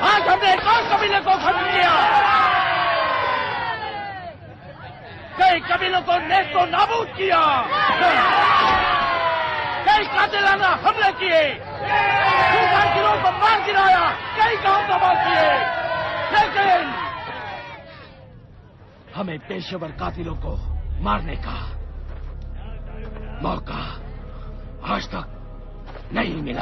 आज हमने एक और कबीले को खत्म किया। कई कबीलों को नेस्तो नाबूद किया, कई कातिलाना हमले किए, गिरोह को मार गिराया, कई गांव तबाह किए। लेकिन हमें पेशेवर कातिलों को मारने का मौका आज तक नहीं मिला।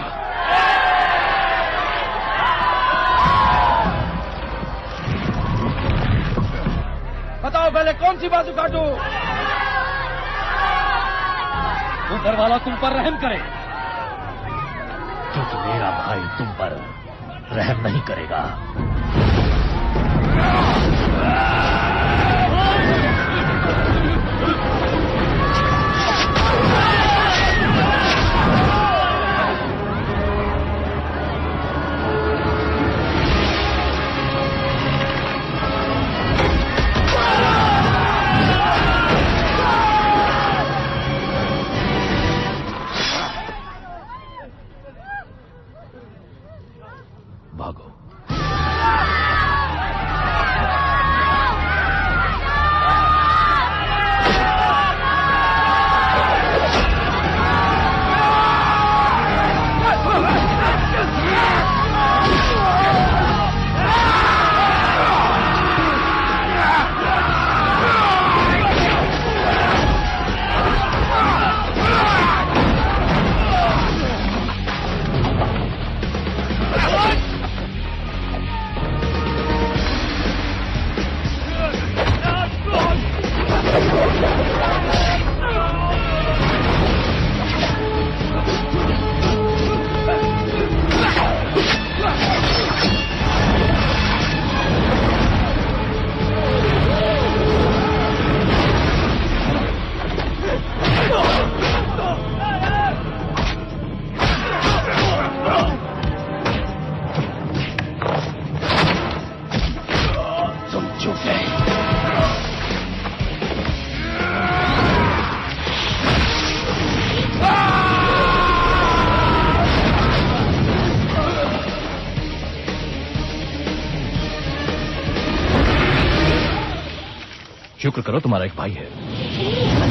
बताओ पहले कौन सी बाजू काटूं? ऊपर वाला तुम पर रहम करे, क्योंकि मेरा भाई तुम पर रहम नहीं करेगा। भागो। शुक्र करो तुम्हारा एक भाई है।